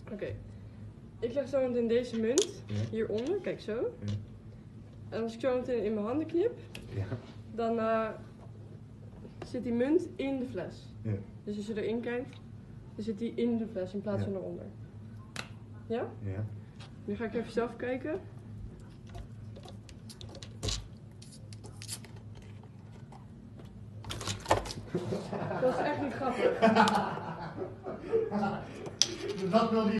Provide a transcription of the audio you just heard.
Oké. Ik leg zo meteen deze munt hieronder, kijk zo. Ja. En als ik zo meteen in mijn handen knip, Ja. dan zit die munt in de fles. Ja. Dus als je erin kijkt, dan zit die in de fles in plaats van eronder. Ja? Ja. Nu ga ik even zelf kijken. Dat is echt niet grappig. Dat wil die